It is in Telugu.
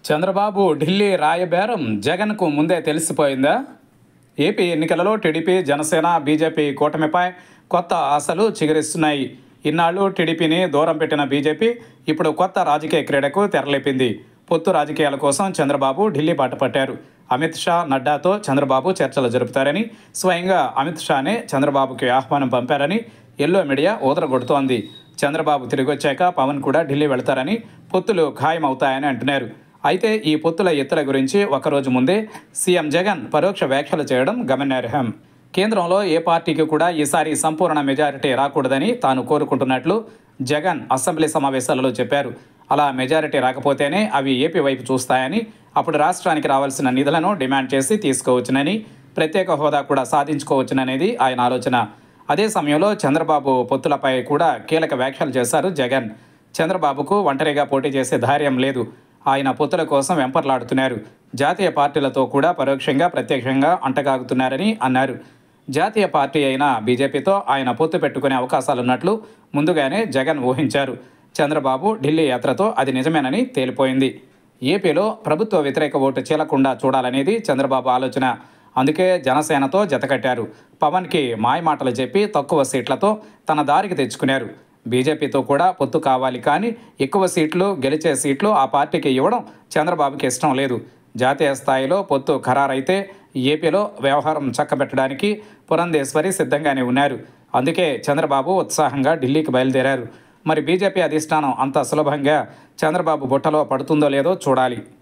చంద్రబాబు ఢిల్లీ రాయబేరం జగన్కు ముందే తెలిసిపోయిందా? ఏపీ ఎన్నికలలో టీడీపీ, జనసేన, బీజేపీ కూటమిపై కొత్త ఆశలు చిగురిస్తున్నాయి. ఇన్నాళ్లు టీడీపీని దూరం పెట్టిన బీజేపీ ఇప్పుడు కొత్త రాజకీయ క్రీడకు తెరలేపింది. పొత్తు రాజకీయాల కోసం చంద్రబాబు ఢిల్లీ బాట పట్టారు. అమిత్ షా, నడ్డాతో చంద్రబాబు చర్చలు జరుపుతారని, స్వయంగా అమిత్ షానే చంద్రబాబుకి ఆహ్వానం పంపారని ఎల్లో మీడియా ఊదరగొడుతోంది. చంద్రబాబు తిరిగొచ్చాక పవన్ కూడా ఢిల్లీ వెళతారని, పొత్తులు ఖాయమవుతాయని అంటున్నారు. అయితే ఈ పొత్తుల ఎత్తుల గురించి ఒకరోజు ముందే సీఎం జగన్ పరోక్ష వ్యాఖ్యలు చేయడం గమనార్హం. కేంద్రంలో ఏ పార్టీకి కూడా ఈసారి సంపూర్ణ మెజారిటీ రాకూడదని తాను కోరుకుంటున్నట్లు జగన్ అసెంబ్లీ సమావేశాలలో చెప్పారు. అలా మెజారిటీ రాకపోతేనే అవి ఏపీ వైపు చూస్తాయని, అప్పుడు రాష్ట్రానికి రావాల్సిన నిధులను డిమాండ్ చేసి తీసుకోవచ్చునని, ప్రత్యేక హోదా కూడా సాధించుకోవచ్చుననేది ఆయన ఆలోచన. అదే సమయంలో చంద్రబాబు పొత్తులపై కూడా కీలక వ్యాఖ్యలు చేశారు జగన్. చంద్రబాబుకు ఒంటరిగా పోటీ చేసే ధైర్యం లేదు. ఆయన పొత్తుల కోసం వెంపర్లాడుతున్నారు. జాతీయ పార్టీలతో కూడా పరోక్షంగా, ప్రత్యక్షంగా అంటగాగుతున్నారని అన్నారు. జాతీయ పార్టీ అయిన బీజేపీతో ఆయన పొత్తు పెట్టుకునే అవకాశాలున్నట్లు ముందుగానే జగన్ ఊహించారు. చంద్రబాబు ఢిల్లీ యాత్రతో అది నిజమేనని తేలిపోయింది. ఏపీలో ప్రభుత్వ వ్యతిరేక ఓటు చీలకుండా చూడాలనేది చంద్రబాబు ఆలోచన. అందుకే జనసేనతో జతకట్టారు. పవన్కి మాయమాటలు చెప్పి తక్కువ సీట్లతో తన దారికి తెచ్చుకున్నారు. బీజేపీతో కూడా పొత్తు కావాలి, కానీ ఎక్కువ సీట్లు, గెలిచే సీట్లు ఆ పార్టీకి ఇవ్వడం చంద్రబాబుకి ఇష్టం లేదు. జాతీయ స్థాయిలో పొత్తు ఖరారైతే ఏపీలో వ్యవహారం చక్కబెట్టడానికి పురంధేశ్వరి సిద్ధంగానే ఉన్నారు. అందుకే చంద్రబాబు ఉత్సాహంగా ఢిల్లీకి బయలుదేరారు. మరి బీజేపీ అధిష్టానం అంత సులభంగా చంద్రబాబు బుట్టలో పడుతుందో లేదో చూడాలి.